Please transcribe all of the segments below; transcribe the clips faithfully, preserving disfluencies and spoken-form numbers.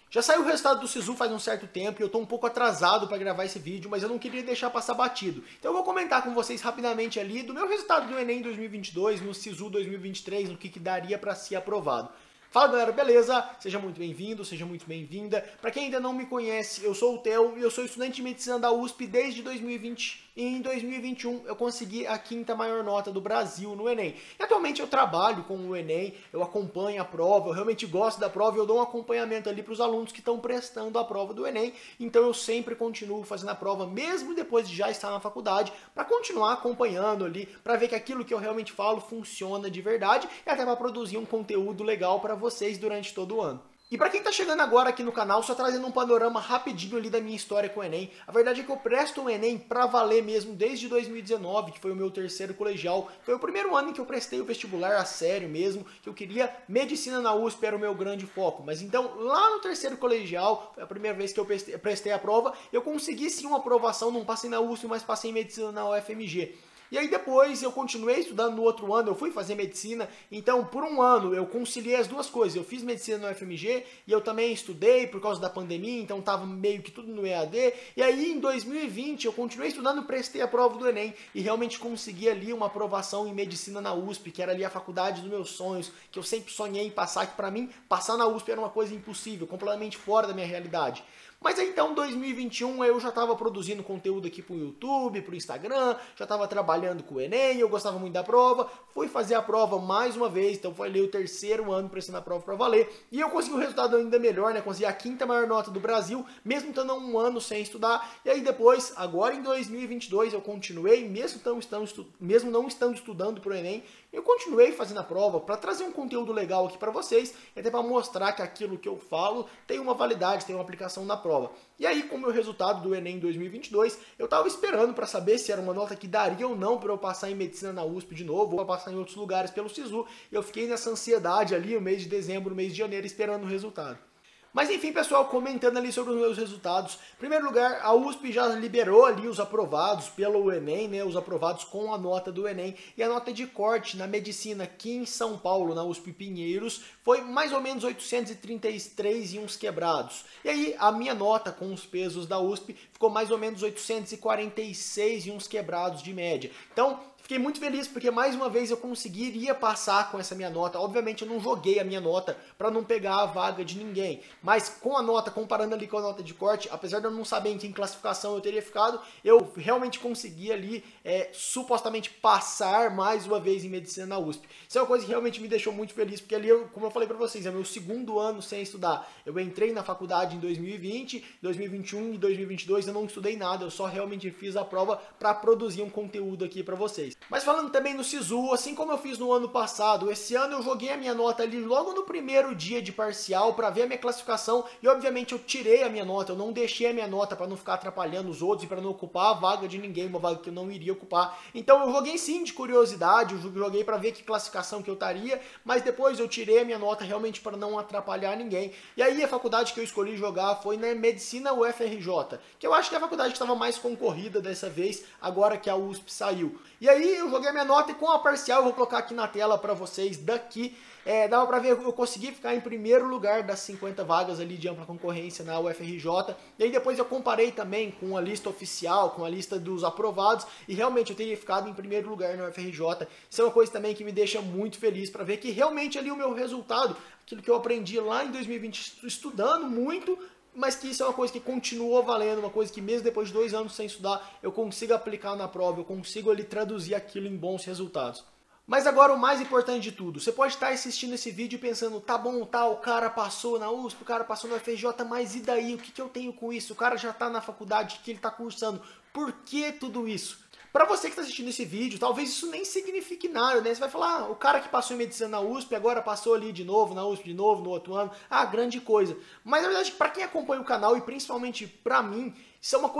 Já saiu o resultado do Sisu faz um certo tempo e eu tô um pouco atrasado para gravar esse vídeo, mas eu não queria deixar passar batido. Então eu vou comentar com vocês rapidamente ali do meu resultado do Enem dois mil e vinte e dois, no Sisu dois mil e vinte e três, no que, que daria para ser aprovado. Fala galera, beleza? Seja muito bem-vindo, seja muito bem-vinda. Para quem ainda não me conhece, eu sou o Theo e eu sou estudante de medicina da U S P desde dois mil e vinte e em dois mil e vinte e um eu consegui a quinta maior nota do Brasil no Enem. E atualmente eu trabalho com o Enem, eu acompanho a prova, eu realmente gosto da prova e eu dou um acompanhamento ali para os alunos que estão prestando a prova do Enem. Então eu sempre continuo fazendo a prova, mesmo depois de já estar na faculdade, para continuar acompanhando ali, para ver que aquilo que eu realmente falo funciona de verdade e até para produzir um conteúdo legal para vocês durante todo o ano. E para quem tá chegando agora aqui no canal, só trazendo um panorama rapidinho ali da minha história com o Enem. A verdade é que eu presto o Enem pra valer mesmo desde dois mil e dezenove, que foi o meu terceiro colegial. Foi o primeiro ano em que eu prestei o vestibular a sério mesmo, que eu queria medicina na U S P, era o meu grande foco. Mas então, lá no terceiro colegial, foi a primeira vez que eu prestei a prova, eu consegui sim uma aprovação, não passei na U S P, mas passei em medicina na U F M G. E aí depois eu continuei estudando no outro ano, eu fui fazer medicina, então por um ano eu conciliei as duas coisas, eu fiz medicina no U F M G e eu também estudei por causa da pandemia, então tava meio que tudo no E A D, e aí em dois mil e vinte eu continuei estudando, prestei a prova do Enem e realmente consegui ali uma aprovação em medicina na U S P, que era ali a faculdade dos meus sonhos, que eu sempre sonhei em passar, que pra mim passar na U S P era uma coisa impossível, completamente fora da minha realidade. Mas aí então, em dois mil e vinte e um, eu já estava produzindo conteúdo aqui pro YouTube, pro Instagram, já estava trabalhando com o Enem, eu gostava muito da prova, fui fazer a prova mais uma vez, então foi ali o terceiro ano prestando a prova para valer, e eu consegui um resultado ainda melhor, né, consegui a quinta maior nota do Brasil, mesmo estando um ano sem estudar, e aí depois, agora em dois mil e vinte e dois, eu continuei, mesmo, tão, estando, mesmo não estando estudando pro Enem, eu continuei fazendo a prova para trazer um conteúdo legal aqui para vocês, e até para mostrar que aquilo que eu falo tem uma validade, tem uma aplicação na prova. E aí, com o meu resultado do Enem dois mil e vinte e dois, eu estava esperando para saber se era uma nota que daria ou não para eu passar em medicina na U S P de novo, ou para passar em outros lugares pelo Sisu, e eu fiquei nessa ansiedade ali, o mês de dezembro, o mês de janeiro, esperando o resultado. Mas enfim, pessoal, comentando ali sobre os meus resultados. Em primeiro lugar, a U S P já liberou ali os aprovados pelo Enem, né, os aprovados com a nota do Enem. E a nota de corte na medicina aqui em São Paulo, na U S P Pinheiros, foi mais ou menos oitocentos e trinta e três e uns quebrados. E aí, a minha nota com os pesos da U S P ficou mais ou menos oitocentos e quarenta e seis e uns quebrados de média. Então, fiquei muito feliz porque mais uma vez eu conseguiria passar com essa minha nota. Obviamente eu não joguei a minha nota para não pegar a vaga de ninguém. Mas com a nota, comparando ali com a nota de corte, apesar de eu não saber em que classificação eu teria ficado, eu realmente consegui ali é, supostamente passar mais uma vez em medicina na U S P. Isso é uma coisa que realmente me deixou muito feliz, porque ali, eu, como eu falei para vocês, é meu segundo ano sem estudar. Eu entrei na faculdade em dois mil e vinte, dois mil e vinte e um e dois mil e vinte e dois eu não estudei nada, eu só realmente fiz a prova para produzir um conteúdo aqui para vocês. Mas falando também no Sisu, assim como eu fiz no ano passado, esse ano eu joguei a minha nota ali logo no primeiro dia de parcial para ver a minha classificação e obviamente eu tirei a minha nota, eu não deixei a minha nota para não ficar atrapalhando os outros e para não ocupar a vaga de ninguém, uma vaga que eu não iria ocupar. Então eu joguei sim de curiosidade, eu joguei para ver que classificação que eu estaria, mas depois eu tirei a minha nota realmente para não atrapalhar ninguém. E aí a faculdade que eu escolhi jogar foi na Medicina U F R J, que eu acho que é a faculdade que estava mais concorrida dessa vez, agora que a U S P saiu. E aí eu joguei a minha nota e com a parcial eu vou colocar aqui na tela para vocês daqui. É, dava para ver que eu consegui ficar em primeiro lugar das cinquenta vagas ali de ampla concorrência na U F R J. E aí depois eu comparei também com a lista oficial, com a lista dos aprovados. E realmente eu teria ficado em primeiro lugar na U F R J. Isso é uma coisa também que me deixa muito feliz para ver que realmente ali o meu resultado, aquilo que eu aprendi lá em dois mil e vinte estudando muito, mas que isso é uma coisa que continuou valendo, uma coisa que mesmo depois de dois anos sem estudar, eu consigo aplicar na prova, eu consigo ali traduzir aquilo em bons resultados. Mas agora o mais importante de tudo, você pode estar assistindo esse vídeo pensando, tá bom, tá, o cara passou na U S P, o cara passou na U F R J, mas e daí? O que, que eu tenho com isso? O cara já está na faculdade, que ele está cursando, por que tudo isso? Para você que está assistindo esse vídeo, talvez isso nem signifique nada, né? Você vai falar, ah, o cara que passou em medicina na U S P, agora passou ali de novo, na U S P de novo, no outro ano, ah, grande coisa. Mas na verdade, para quem acompanha o canal, e principalmente para mim, isso é uma coisa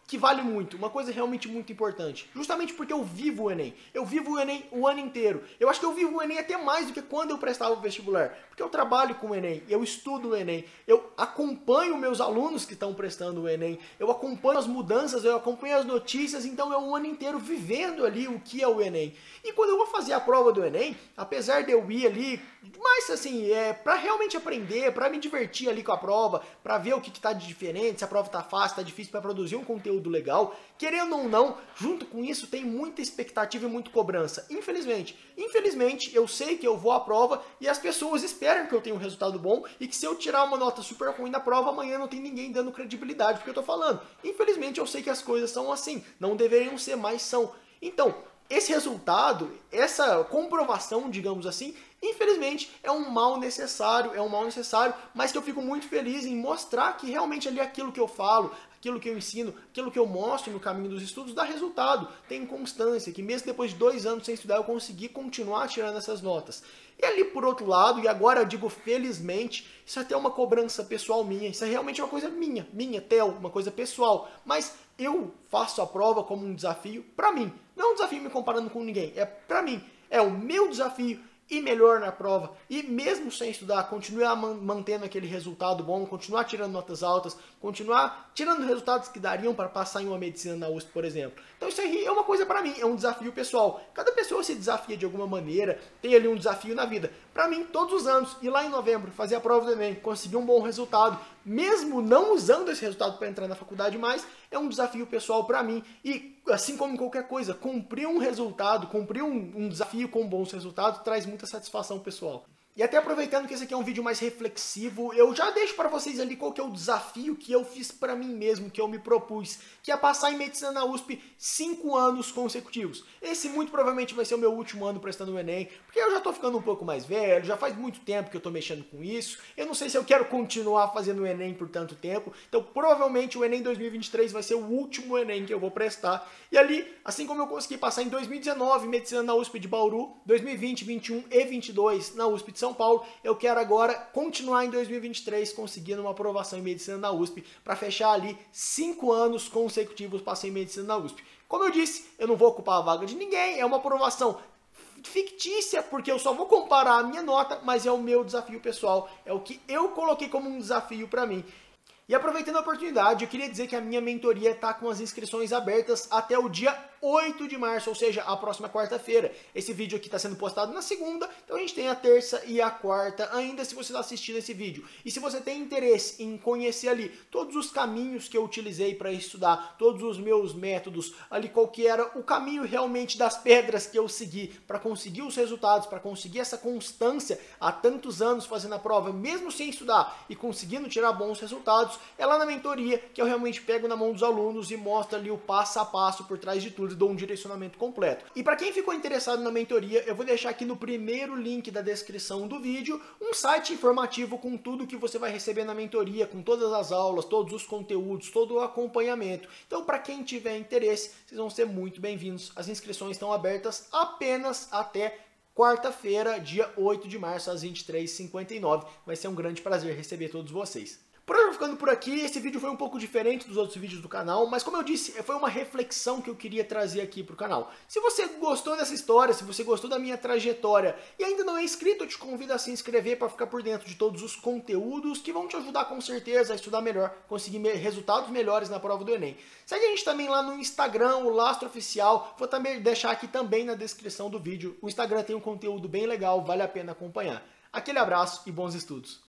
que vale muito, uma coisa realmente muito importante, justamente porque eu vivo o Enem, eu vivo o Enem o ano inteiro, eu acho que eu vivo o Enem até mais do que quando eu prestava o vestibular, porque eu trabalho com o Enem, eu estudo o Enem, eu acompanho meus alunos que estão prestando o Enem, eu acompanho as mudanças, eu acompanho as notícias, então é o ano inteiro vivendo ali o que é o Enem. E quando eu vou fazer a prova do Enem, apesar de eu ir ali, mas assim, é para realmente aprender, para me divertir ali com a prova, para ver o que está de diferente, se a prova está fácil, está difícil, para produzir um conteúdo legal, querendo ou não, junto com isso tem muita expectativa e muita cobrança. Infelizmente, infelizmente eu sei que eu vou à prova e as pessoas esperam que eu tenha um resultado bom e que se eu tirar uma nota super ruim na prova, amanhã não tem ninguém dando credibilidade porque eu tô falando. Infelizmente eu sei que as coisas são assim, não deveriam ser, mas são. Então, esse resultado, essa comprovação, digamos assim, infelizmente é um mal necessário, é um mal necessário, mas que eu fico muito feliz em mostrar que realmente ali aquilo que eu falo, aquilo que eu ensino, aquilo que eu mostro no caminho dos estudos dá resultado, tem constância, que mesmo depois de dois anos sem estudar eu consegui continuar tirando essas notas. E ali por outro lado, e agora eu digo felizmente, isso é até uma cobrança pessoal minha, isso é realmente uma coisa minha, minha, Theo, uma coisa pessoal, mas eu faço a prova como um desafio para mim, não é um desafio me comparando com ninguém, é para mim, é o meu desafio, e melhor na prova, e mesmo sem estudar, continuar mantendo aquele resultado bom, continuar tirando notas altas, continuar tirando resultados que dariam para passar em uma medicina na U S P, por exemplo. Então isso aí é uma coisa para mim, é um desafio pessoal. Cada pessoa se desafia de alguma maneira, tem ali um desafio na vida. Para mim, todos os anos, ir lá em novembro, fazer a prova do Enem, conseguir um bom resultado, mesmo não usando esse resultado para entrar na faculdade mais, é um desafio pessoal para mim. E assim como em qualquer coisa, cumprir um resultado, cumprir um, um desafio com bons resultados, traz muita satisfação pessoal. E até aproveitando que esse aqui é um vídeo mais reflexivo, eu já deixo para vocês ali qual que é o desafio que eu fiz para mim mesmo, que eu me propus, que é passar em medicina na U S P cinco anos consecutivos. Esse muito provavelmente vai ser o meu último ano prestando o Enem, porque eu já tô ficando um pouco mais velho, já faz muito tempo que eu tô mexendo com isso, eu não sei se eu quero continuar fazendo o Enem por tanto tempo, então provavelmente o Enem dois mil e vinte e três vai ser o último Enem que eu vou prestar. E ali, assim como eu consegui passar em dois mil e dezenove medicina na U S P de Bauru, dois mil e vinte, vinte e um e vinte e dois na U S P de São Paulo, eu quero agora continuar em dois mil e vinte e três conseguindo uma aprovação em medicina na U S P para fechar ali cinco anos consecutivos passei em medicina na U S P. Como eu disse, eu não vou ocupar a vaga de ninguém, é uma aprovação fictícia, porque eu só vou comparar a minha nota, mas é o meu desafio pessoal, é o que eu coloquei como um desafio para mim. E aproveitando a oportunidade, eu queria dizer que a minha mentoria está com as inscrições abertas até o dia oito de março, ou seja, a próxima quarta-feira. Esse vídeo aqui está sendo postado na segunda, então a gente tem a terça e a quarta ainda se você está assistindo esse vídeo. E se você tem interesse em conhecer ali todos os caminhos que eu utilizei para estudar, todos os meus métodos, ali qual que era o caminho realmente das pedras que eu segui para conseguir os resultados, para conseguir essa constância há tantos anos fazendo a prova, mesmo sem estudar e conseguindo tirar bons resultados, é lá na mentoria que eu realmente pego na mão dos alunos e mostro ali o passo a passo por trás de tudo e dou um direcionamento completo. E para quem ficou interessado na mentoria, eu vou deixar aqui no primeiro link da descrição do vídeo um site informativo com tudo que você vai receber na mentoria, com todas as aulas, todos os conteúdos, todo o acompanhamento. Então, para quem tiver interesse, vocês vão ser muito bem-vindos. As inscrições estão abertas apenas até quarta-feira, dia oito de março, às vinte e três e cinquenta e nove. Vai ser um grande prazer receber todos vocês. Por hoje eu vou ficando por aqui, esse vídeo foi um pouco diferente dos outros vídeos do canal, mas como eu disse, foi uma reflexão que eu queria trazer aqui pro canal. Se você gostou dessa história, se você gostou da minha trajetória e ainda não é inscrito, eu te convido a se inscrever para ficar por dentro de todos os conteúdos que vão te ajudar com certeza a estudar melhor, conseguir resultados melhores na prova do Enem. Segue a gente também lá no Instagram, o Lastro Oficial, vou também deixar aqui também na descrição do vídeo. O Instagram tem um conteúdo bem legal, vale a pena acompanhar. Aquele abraço e bons estudos!